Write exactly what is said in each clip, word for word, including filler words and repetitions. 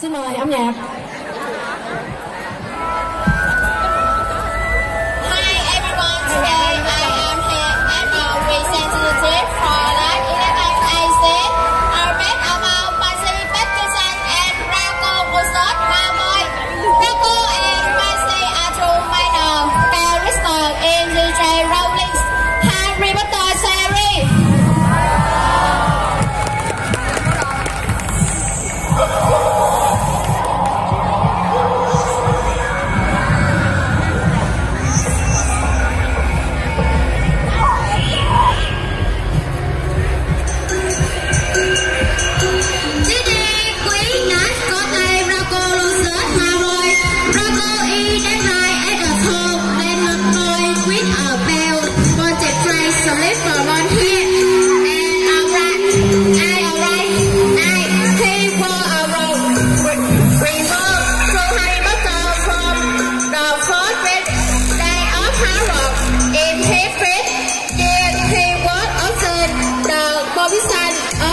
Xin mời âm nhạc. Hi everyone, today I am here as a representative for Lớp eleven A six. I read about Mercy Peterson and Rocco Busot Mavoy. Rocco and Mercy are two minor characters in the J. Rowling's Harry Potter series.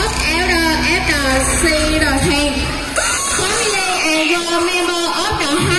Family and your member of the